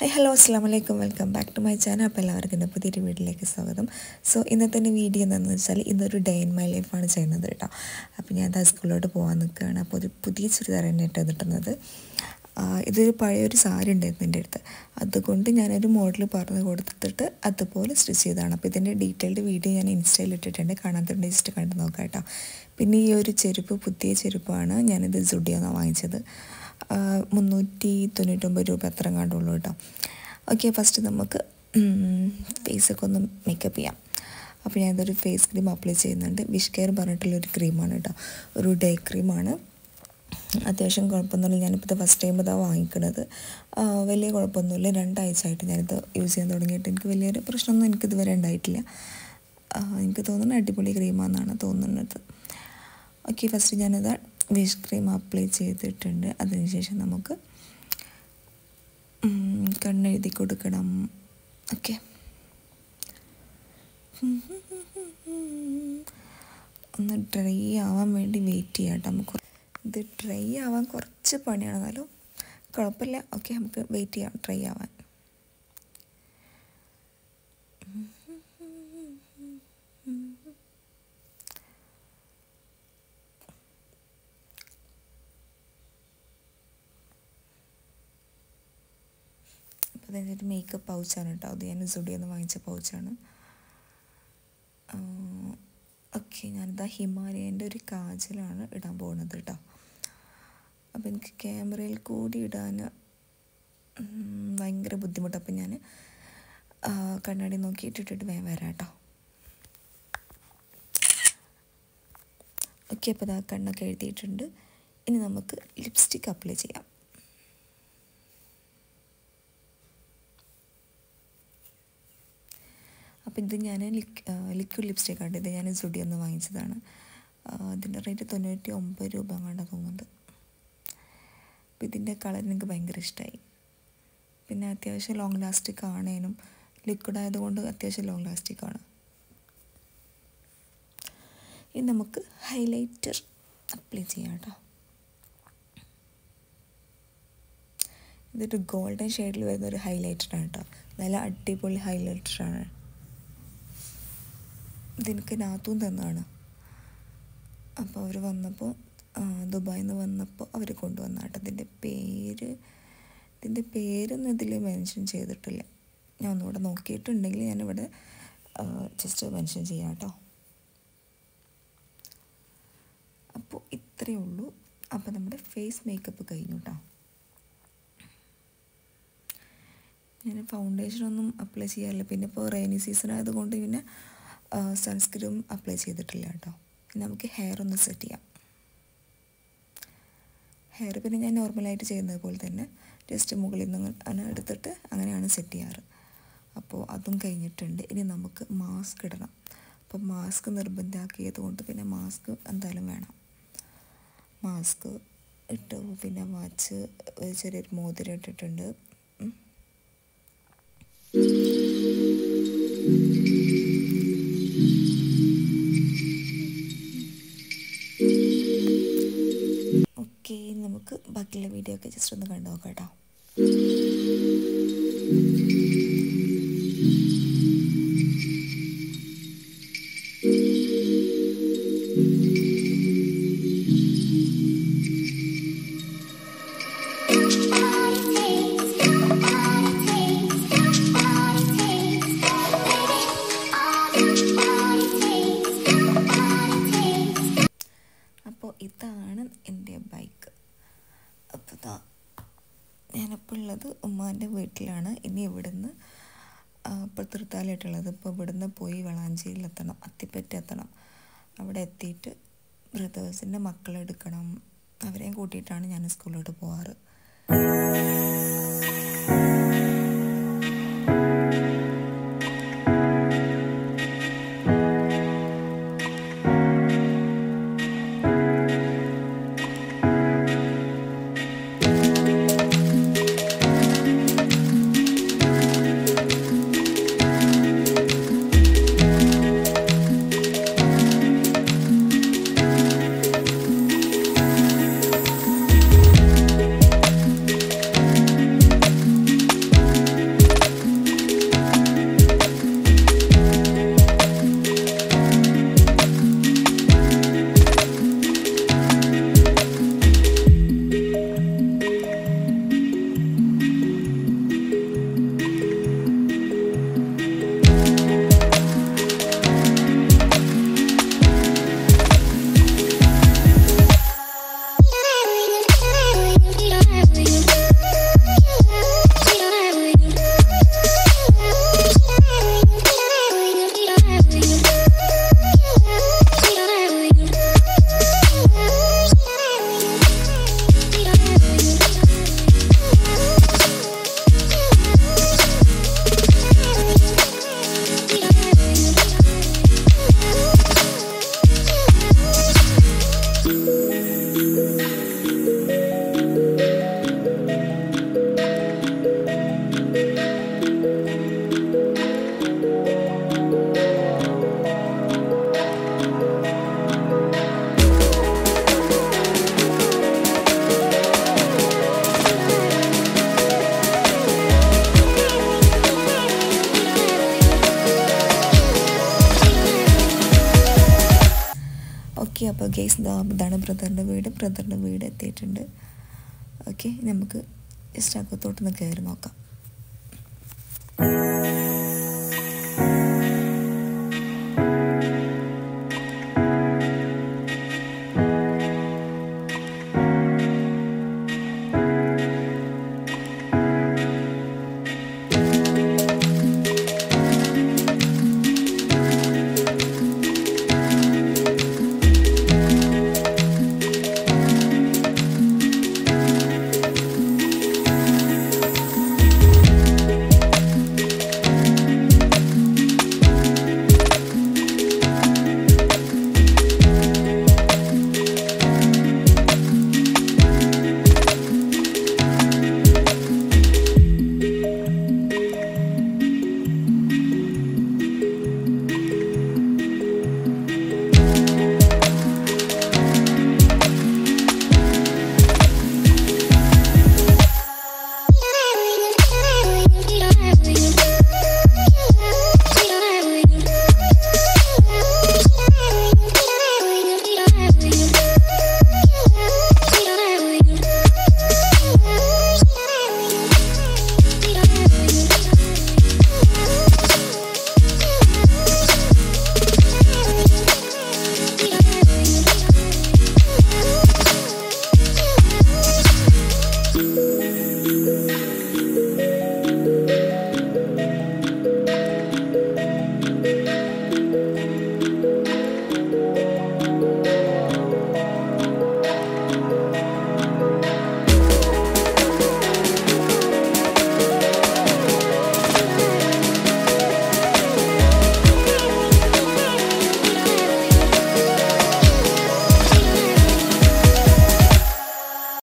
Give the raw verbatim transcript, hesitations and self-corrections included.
Hi, hello, assalamu alaikum, welcome back to my channel. അപ്പോൾ എല്ലാവർക്കും എൻ്റെ പുതിയൊരു വീഡിയോയിലേക്ക് സ്വാഗതം. സോ ഇന്നത്തെ എൻ്റെ വീഡിയോ എന്താണെന്ന് വെച്ചാൽ ഇന്നൊരു ഡേ ഇൻ മൈ ലൈഫാണ് ചെയ്യുന്നത് കേട്ടോ. അപ്പോൾ ഞാൻ അത് സ്കൂളിലോട്ട് പോകാൻ നിൽക്കുകയാണ്. അപ്പോൾ ഒരു പുതിയ ചുരിദാർ തന്നെ ഇട്ട് തന്നിട്ടുള്ളത്. ഇതൊരു പഴയൊരു സാരി ഉണ്ടായിരുന്നു എൻ്റെ അടുത്ത്, അതുകൊണ്ട് ഞാനൊരു മോഡൽ പറഞ്ഞു കൊടുത്തിട്ട് അതുപോലെ സ്റ്റിച്ച് ചെയ്തതാണ്. അപ്പോൾ ഇതിൻ്റെ ഡീറ്റെയിൽഡ് വീഡിയോ ഞാൻ ഇൻസ്റ്റയിൽ ഇട്ടിട്ടുണ്ട്, കാണാത്തതുകൊണ്ട് ജസ്റ്റ് കണ്ടു നോക്കാം കേട്ടോ. പിന്നെ ഈ ഒരു ചെരുപ്പ് പുതിയ ചെരുപ്പാണ്, ഞാനിത് സുഡിയോന്നാണ് വാങ്ങിച്ചത്. മുന്നൂറ്റി തൊണ്ണൂറ്റൊമ്പത് രൂപ അത്ര കണ്ടുള്ളൂ കേട്ടോ. ഓക്കെ, ഫസ്റ്റ് നമുക്ക് ഫേസൊക്കെ ഒന്ന് മേക്കപ്പ് ചെയ്യാം. അപ്പോൾ ഞാനിതൊരു ഫേസ് ക്രീം അപ്ലൈ ചെയ്യുന്നുണ്ട്. വിഷ് കെയർ പറഞ്ഞിട്ടുള്ളൊരു ക്രീമാണ് കേട്ടോ, ഒരു ഡേ ക്രീമാണ്. അത്യാവശ്യം കുഴപ്പമൊന്നുമില്ല. ഞാനിപ്പോൾ ഇത് ഫസ്റ്റ് ടൈം ഇതാണ് വാങ്ങിക്കുന്നത്. വലിയ കുഴപ്പമൊന്നുമില്ല. രണ്ടാഴ്ച ആയിട്ട് ഞാനിത് യൂസ് ചെയ്യാൻ തുടങ്ങിയിട്ട് എനിക്ക് വലിയൊരു പ്രശ്നമൊന്നും എനിക്കിതുവരെ ഉണ്ടായിട്ടില്ല. എനിക്ക് തോന്നുന്നത് അടിപൊളി ക്രീമാണെന്നാണ് തോന്നുന്നത്. ഓക്കെ, ഫസ്റ്റ് ഞാനിത് വിഷ് ക്രീം അപ്ലൈ ചെയ്തിട്ടുണ്ട്. അതിനുശേഷം നമുക്ക് കണ്ണെഴുതി കൊടുക്കണം. ഓക്കെ, ഒന്ന് ഡ്രൈ ആവാൻ വേണ്ടി വെയിറ്റ് ചെയ്യാം കേട്ടോ. നമുക്ക് ഇത് ഡ്രൈ ആവാൻ കുറച്ച് പണിയാണ്, എന്നാലും കുഴപ്പമില്ല. ഓക്കെ, നമുക്ക് വെയിറ്റ് ചെയ്യാം ഡ്രൈ ആവാൻ. അപ്പോൾ അതൊരു മേക്കപ്പ് പൗച്ചാണ് കേട്ടോ, അത് ഞാൻ സുഡിയോന്ന് വാങ്ങിച്ച പൗച്ചാണ്. ഓക്കെ, ഞാനിതാ ഹിമാലയൻ്റെ ഒരു കാജലാണ് ഇടാൻ പോകുന്നത് കേട്ടോ. അപ്പോൾ എനിക്ക് ക്യാമറയിൽ കൂടി ഇടാൻ ഭയങ്കര ബുദ്ധിമുട്ടാണ്. അപ്പം ഞാൻ കണ്ണാടി നോക്കിയിട്ട് ഇട്ടിട്ട് വേഗം വരാം കേട്ടോ. ഓക്കെ, അപ്പോൾ ഇതാ കണ്ണൊക്കെ എഴുതിയിട്ടുണ്ട്. ഇനി നമുക്ക് ലിപ്സ്റ്റിക്ക് അപ്ലൈ ചെയ്യാം. അപ്പോൾ ഇത് ഞാൻ ലിക് ലിക്വിഡ് ലിപ്സ്റ്റിക്കാണ്. ഇത് ഞാൻ സുഡിയോന്ന് വാങ്ങിച്ചതാണ്. ഇതിൻ്റെ റേറ്റ് തൊണ്ണൂറ്റി ഒമ്പത് രൂപ കണ്ടാണ് തോന്നുന്നത്. അപ്പോൾ ഇതിൻ്റെ കളർ എനിക്ക് ഭയങ്കര ഇഷ്ടമായി. പിന്നെ അത്യാവശ്യം ലോങ് ലാസ്റ്റിക് ആണേനും ലിക്വിഡ് ആയതുകൊണ്ട് അത്യാവശ്യം ലോങ് ലാസ്റ്റിക് ആണ്. ഇനി നമുക്ക് ഹൈലൈറ്റർ അപ്ലൈ ചെയ്യാം കേട്ടോ. ഇതൊരു ഗോൾഡൻ ഷെയ്ഡിൽ വരുന്ന ഒരു ഹൈലൈറ്ററാണ് കേട്ടോ. നല്ല അടിപൊളി ഹൈലൈറ്ററാണ്. ഇതെനിക്ക് നാത്തൂൻ തന്നാണ്. അപ്പോൾ അവർ വന്നപ്പോൾ ദുബായിൽ നിന്ന് വന്നപ്പോൾ അവർ കൊണ്ടുവന്ന കേട്ടോ. ഇതിൻ്റെ പേര് ഇതിൻ്റെ പേരൊന്നും ഇതിൽ മെൻഷൻ ചെയ്തിട്ടില്ല. ഞാൻ ഒന്നുകൂടെ നോക്കിയിട്ടുണ്ടെങ്കിൽ ഞാനിവിടെ ജസ്റ്റ് മെൻഷൻ ചെയ്യാം കേട്ടോ. അപ്പോൾ ഇത്രയേ ഉള്ളൂ. അപ്പോൾ നമ്മുടെ ഫേസ് മേക്കപ്പ് കഴിഞ്ഞു കേട്ടോ. ഞാൻ ഫൗണ്ടേഷനൊന്നും അപ്ലൈ ചെയ്യാറില്ല. പിന്നെ ഇപ്പോൾ റെയിനി സീസൺ ആയതുകൊണ്ട് പിന്നെ സൺസ്ക്രീം അപ്ലൈ ചെയ്തിട്ടില്ല കേട്ടോ. പിന്നെ നമുക്ക് ഹെയർ ഒന്ന് സെറ്റ് ചെയ്യാം. ഹെയർ പിന്നെ ഞാൻ നോർമലായിട്ട് ചെയ്യുന്നത് പോലെ തന്നെ ജസ്റ്റ് മുകളിൽ നിന്ന് അങ്ങനെ എടുത്തിട്ട് അങ്ങനെയാണ് സെറ്റ് ചെയ്യാറ്. അപ്പോൾ അതും കഴിഞ്ഞിട്ടുണ്ട്. ഇനി നമുക്ക് മാസ്ക് ഇടണം. അപ്പോൾ മാസ്ക് നിർബന്ധമാക്കിയത് കൊണ്ട് പിന്നെ മാസ്ക് എന്തായാലും വേണം. മാസ്ക് ഇട്ടു. പിന്നെ വാച്ച്, ഒരു ചെറിയൊരു മോതിരം ഇട്ടിട്ടുണ്ട്. ഓക്കെ, നമുക്ക് ബാക്കിയുള്ള വീഡിയോ ഒക്കെ ജസ്റ്റ് ഒന്ന് കണ്ടു നോക്കാം കേട്ടോ. ഇതാണ് എൻ്റെ ബൈക്ക്. അപ്പോൾ ഇതാ ഞാനിപ്പോൾ ഉള്ളത് ഉമ്മാൻ്റെ വീട്ടിലാണ്. ഇനി ഇവിടുന്ന് ഇപ്പോൾ തൃത്താലായിട്ടുള്ളത്. ഇപ്പോൾ ഇവിടുന്ന് പോയി വളാഞ്ചേരിയിലെത്തണം, അത്തിപ്പറ്റ എത്തണം. അവിടെ എത്തിയിട്ട് ബ്രദേഴ്സിൻ്റെ മക്കളെടുക്കണം. അവരെയും കൂട്ടിയിട്ടാണ് ഞാൻ സ്കൂളിലോട്ട് പോകാറ്. ഓക്കെ, അപ്പോൾ ഗേസ് ഇതാണ് ബ്രദറിൻ്റെ വീട്. ബ്രദറിൻ്റെ വീട് എത്തിയിട്ടുണ്ട്. ഓക്കെ, നമുക്ക് ജസ്റ്റ് അകത്തോട്ടൊന്ന് കയറി നോക്കാം.